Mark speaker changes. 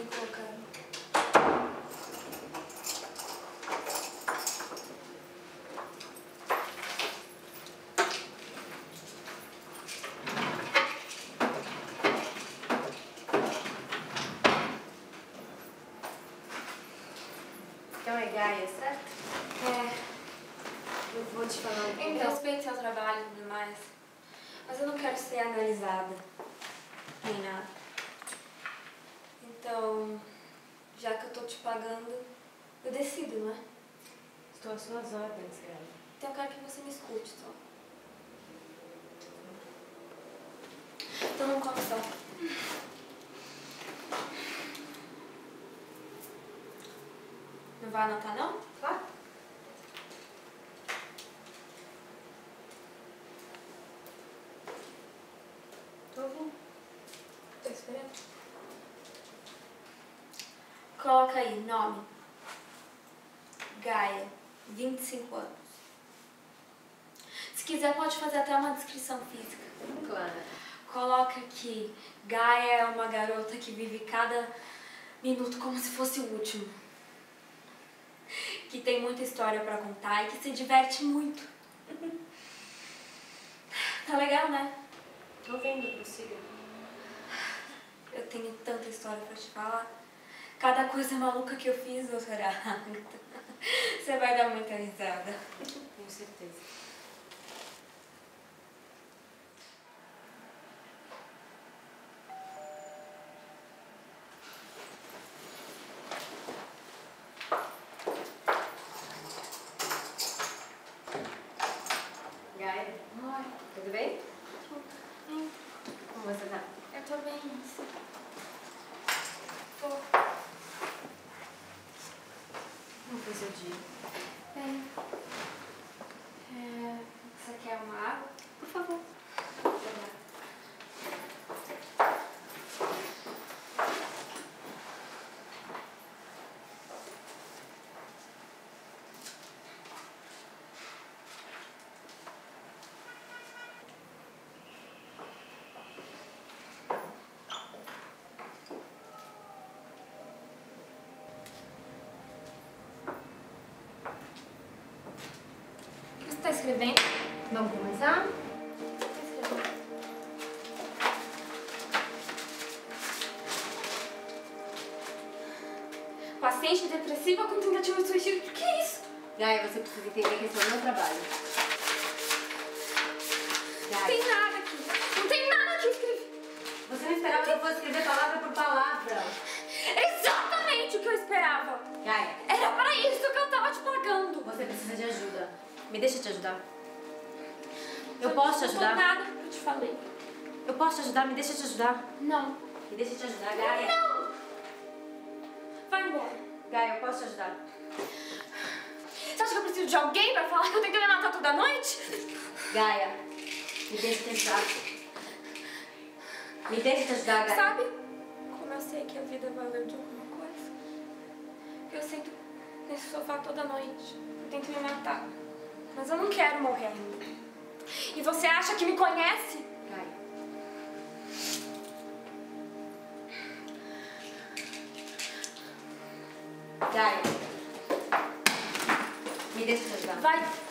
Speaker 1: me colocar.
Speaker 2: Então é Gaia, certo?
Speaker 1: É.
Speaker 2: Eu vou te falar um pouco.
Speaker 1: Então, respeito seu trabalho e tudo mais. Mas eu não quero ser analisada. Nem nada. Então, já que eu tô te pagando, eu decido, não é?
Speaker 2: Estou às suas ordens, Gaia.
Speaker 1: Então eu quero que você me escute, só. Então vamos começar. Não vai anotar, não?
Speaker 2: Claro. Tô ouvindo.
Speaker 1: Tô esperando. Coloca aí, nome. Gaia, 25 anos. Se quiser pode fazer até uma descrição física.
Speaker 2: Claro.
Speaker 1: Coloca que Gaia é uma garota que vive cada minuto como se fosse o último. Que tem muita história pra contar e que se diverte muito. Tá legal, né?
Speaker 2: Tô vendo, prossiga.
Speaker 1: Eu tenho tanta história pra te falar. Cada coisa maluca que eu fiz, doutora Agatha. Você vai dar muita risada.
Speaker 2: Com certeza. Gaia,
Speaker 1: Oi.
Speaker 2: tudo bem?
Speaker 1: Bem,
Speaker 2: Como você tá?
Speaker 1: eu tô bem, sim. Tô
Speaker 2: Como foi seu dia?
Speaker 1: bem. Você quer uma água?
Speaker 2: Por favor.
Speaker 1: O que você tá escrevendo?
Speaker 2: Vamos começar?
Speaker 1: Paciente depressiva com tentativa de suicídio. O que é isso?
Speaker 2: Gaia, você precisa entender que esse é o meu trabalho.
Speaker 1: Não
Speaker 2: Gaia,
Speaker 1: tem nada aqui. Não tem nada que eu escrevi.
Speaker 2: você não esperava que eu fosse escrever palavra por palavra.
Speaker 1: Exatamente o que eu esperava.
Speaker 2: Gaia,
Speaker 1: Era pra isso que eu tava te pagando.
Speaker 2: você precisa de ajuda. Me deixa te ajudar. Eu posso te ajudar?
Speaker 1: Não foi nada que eu te falei.
Speaker 2: Eu posso te ajudar? Me deixa te ajudar.
Speaker 1: Não.
Speaker 2: Me deixa te ajudar, Gaia.
Speaker 1: Não! Vai embora.
Speaker 2: Gaia, eu posso te ajudar.
Speaker 1: Você acha que eu preciso de alguém pra falar que eu tenho que me matar toda noite?
Speaker 2: Gaia, me deixa te ajudar. Me deixa te ajudar, Gaia.
Speaker 1: Sabe como eu sei que a vida valeu de alguma coisa? Eu sento nesse sofá toda noite. Eu tento me matar. Mas eu não quero morrer ainda. E você acha que me conhece?
Speaker 2: Gaia. Gaia. Me deixa te ajudar.
Speaker 1: Vai